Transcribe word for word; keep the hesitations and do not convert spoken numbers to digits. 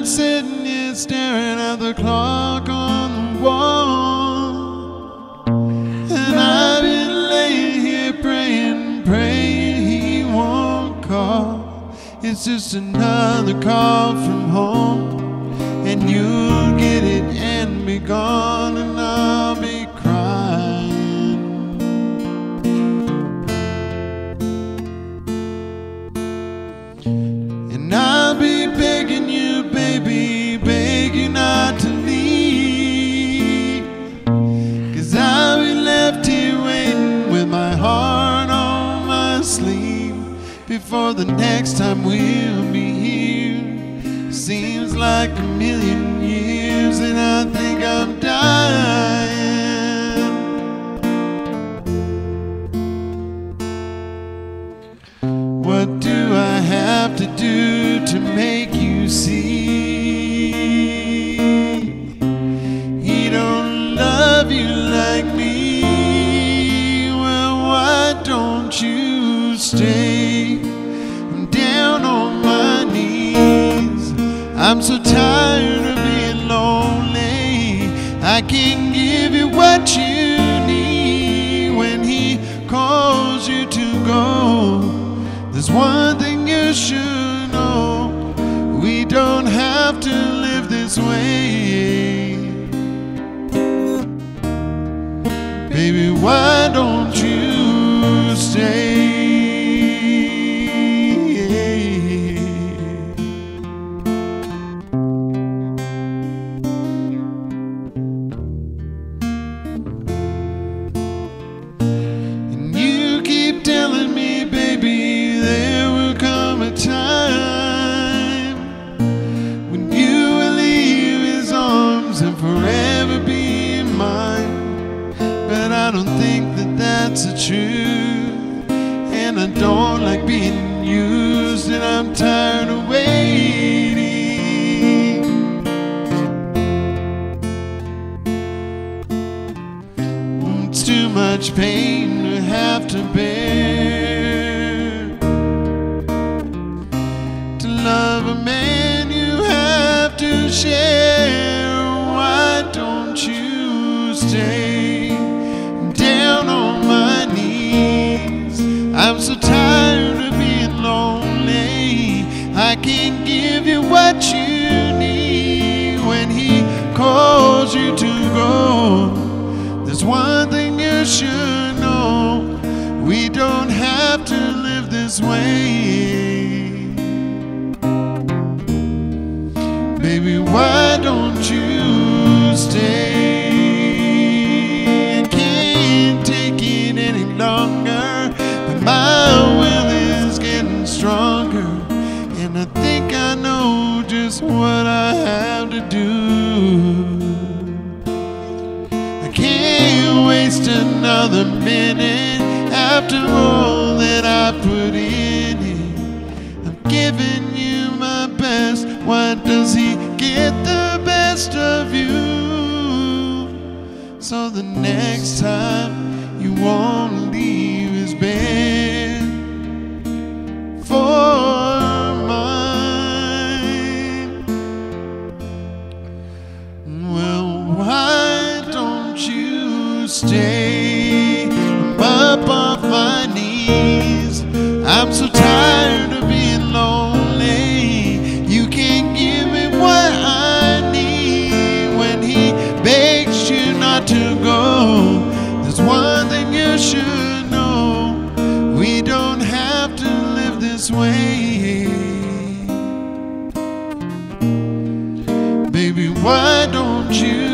sitting here staring at the clock on the wall, and I've been laying here praying, praying he won't call. It's just another call from home, and you'll get it and be gone, and I'll be crying. And I'll be begging you, baby, beg you not to leave, 'cause I'll be left here waiting with my heart on my sleeve. Before the next time we'll be here, seems like a million years, and I think I'm dying. What do I have to do to make you see he don't love you like me? Well, why don't you stay? I'm down on my knees, I'm so tired of being lonely. I can't give you what you need when he calls you to go. There's one thing you should know, we don't have to live this way. Baby, why don't you stay? Telling me, baby, there will come a time when you will leave his arms and forever be mine. But I don't think that that's the truth, and I don't like being used, and I'm tired of waiting. It's too much pain to have to bear. To love a man you have to share. Why don't you stay? I'm down on my knees, I'm so tired of being lonely. I can't give you what you need when he calls you to go. There's one thing you should know, we don't have to live this way. Baby, why don't you stay? I can't take it any longer, but my will is getting stronger, and I think I know just what I have to do. I can't waste another minute after all that I put in it. I'm giving you my best, why does he get the best of you? So the next time you won't leave his bed for mine. Well, why don't you stay? I'm up off my knees, I'm so tired of being lonely. You can't give me what I need when he begs you not to go. There's one thing you should know, we don't have to live this way. Baby, why don't you